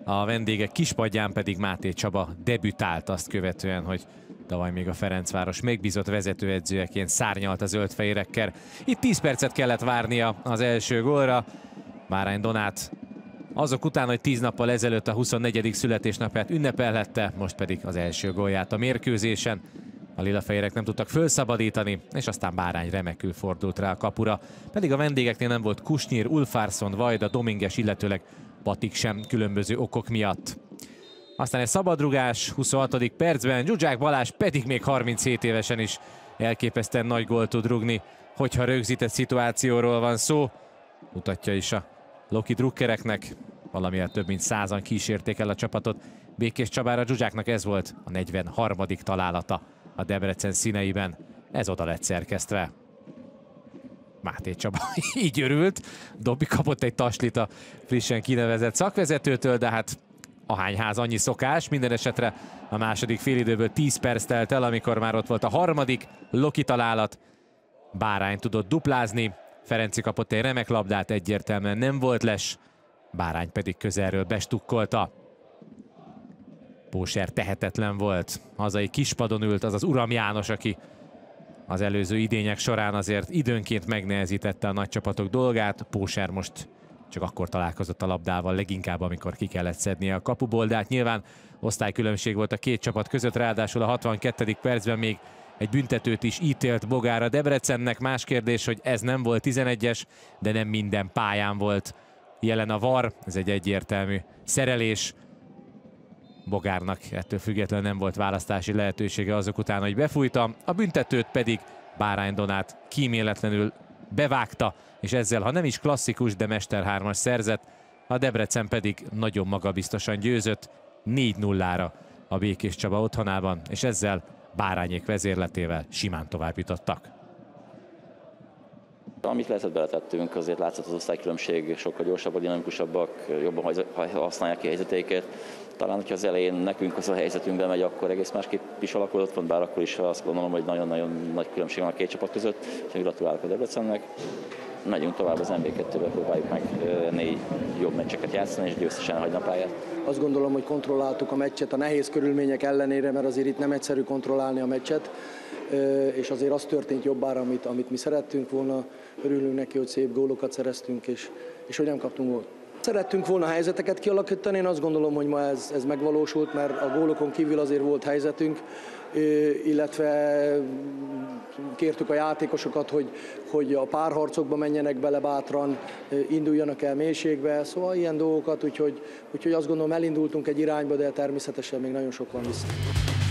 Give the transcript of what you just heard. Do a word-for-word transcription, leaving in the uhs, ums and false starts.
A vendégek kispadján pedig Máté Csaba debütált azt követően, hogy tavaly még a Ferencváros megbízott vezetőedzőjeként szárnyalt a zöldfehérekkel. Itt tíz percet kellett várnia az első gólra. Bárány Donát azok után, hogy tíz nappal ezelőtt a huszonnegyedik születésnapját ünnepelhette, most pedig az első gólját a mérkőzésen. A lilafehérek nem tudtak fölszabadítani, és aztán Bárány remekül fordult rá a kapura. Pedig a vendégeknél nem volt Kusnyír, Ulfarsson, Vajda, Dominges, illetőleg Patik sem különböző okok miatt. Aztán egy szabadrugás, huszonhatodik percben, Zsuzsák Balázs pedig még harminchét évesen is elképesztően nagy gólt tud rugni, hogyha rögzített szituációról van szó. Mutatja is a Loki drukkereknek, valamivel több mint százan kísérték el a csapatot. Békés Csabára Zsuzsáknak ez volt a negyvenharmadik találata a Debrecen színeiben. Ez oda lett szerkesztve. Máté Csaba így örült. Dobbi kapott egy taslit a frissen kinevezett szakvezetőtől, de hát ahány ház, annyi szokás. Minden esetre a második félidőből tíz perc telt el, amikor már ott volt a harmadik Loki találat. Bárány tudott duplázni. Ferenci kapott egy remek labdát, egyértelműen nem volt les. Bárány pedig közelről bestukkolta. Póser tehetetlen volt. Hazai kispadon ült az az Uram János, aki az előző idények során azért időnként megnehezítette a nagy csapatok dolgát. Póser most csak akkor találkozott a labdával, leginkább amikor ki kellett szednie a kapuból, de hát nyilván osztálykülönbség volt a két csapat között, ráadásul a hatvankettedik percben még egy büntetőt is ítélt Bogár a Debrecennek. Más kérdés, hogy ez nem volt tizenegyes, de nem minden pályán volt jelen a var. Ez egy egyértelmű szerelés. Bogárnak ettől függetlenül nem volt választási lehetősége azok után, hogy befújta. A büntetőt pedig Bárány Donát kíméletlenül bevágta, és ezzel, ha nem is klasszikus, de mesterhármas szerzett. A Debrecen pedig nagyon magabiztosan győzött négy nullára a Békés Csaba otthonában, és ezzel Bárányék vezérletével simán tovább jutottak. Amit lehetett, beletettünk, azért látszott az osztálykülönbség, sokkal gyorsabbak, dinamikusabbak, jobban használják ki helyzeteiket. Talán, hogyha az elején nekünk az a helyzetünkben megy, akkor egész másképp is alakulott van, bár akkor is azt gondolom, hogy nagyon-nagyon nagy különbség van a két csapat között. Úgyhogy gratulálok a Debrecennek. Megyünk tovább az en bé kettőbe, próbáljuk meg ennél jobb meccseket játszani, és győztesen hagyni a pályát. Azt gondolom, hogy kontrolláltuk a meccset a nehéz körülmények ellenére, mert azért itt nem egyszerű kontrollálni a meccset, és azért az történt jobbára, amit, amit mi szerettünk volna. Örülünk neki, hogy szép gólokat szereztünk, és, és hogy nem kaptunk gólt. Szerettünk volna helyzeteket kialakítani, én azt gondolom, hogy ma ez, ez megvalósult, mert a gólokon kívül azért volt helyzetünk, illetve kértük a játékosokat, hogy, hogy a párharcokba menjenek bele bátran, induljanak el mélységbe, szóval ilyen dolgokat, úgyhogy, úgyhogy azt gondolom elindultunk egy irányba, de természetesen még nagyon sok van vissza.